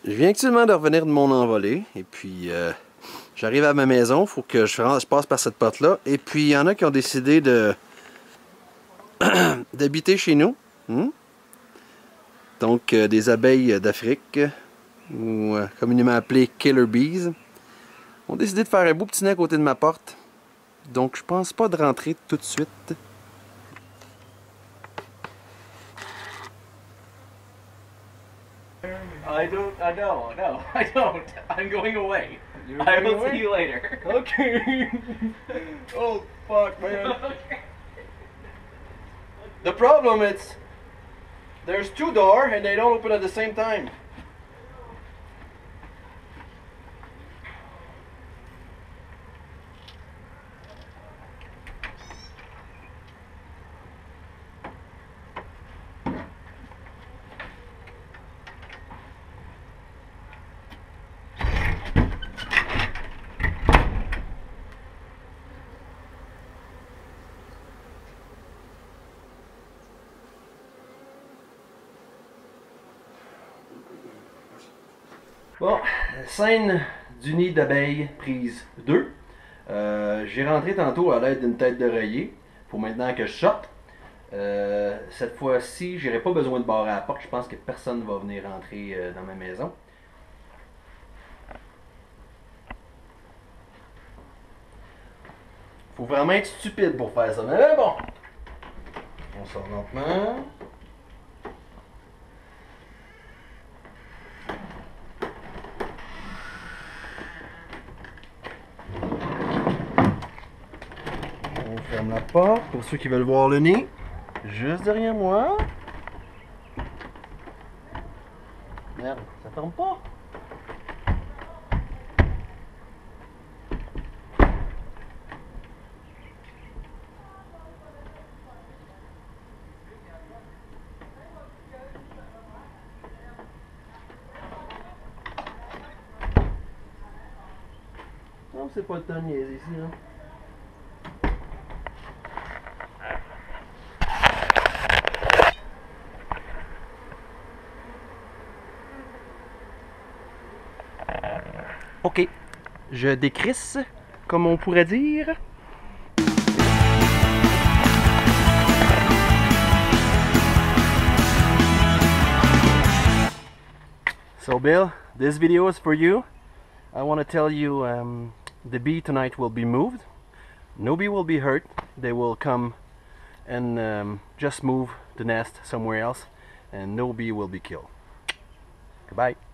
Je viens actuellement de revenir de mon envolée et puis j'arrive à ma maison, il faut que je passe par cette porte-là. Et puis il y en a qui ont décidé de d'habiter chez nous. Donc des abeilles d'Afrique, ou communément appelées killer bees, ont décidé de faire un beau petit nid à côté de ma porte. Donc je pense pas de rentrer tout de suite. I don't. No, I don't. I'm going away. You're I going will away? see you later. Okay. Oh fuck, man. The problem is there's two doors and they don't open at the same time. Bon, scène du nid d'abeilles prise 2. J'ai rentré tantôt à l'aide d'une tête d'oreiller. Faut maintenant que je sorte. Cette fois-ci, j'aurai pas besoin de barrer à la porte. Je pense que personne va venir rentrer dans ma maison. Faut vraiment être stupide pour faire ça. Mais bon, on sort lentement. On ferme la porte pour ceux qui veulent voir le nid. Juste derrière moi. Merde, ça ferme pas. Non, c'est pas le temps de niaiser ici, hein. Ok, je décrisse, comme on pourrait dire. So Bill, this video is for you. I want to tell you the bee tonight will be moved. No bee will be hurt. They will come and just move the nest somewhere else and no bee will be killed. Goodbye.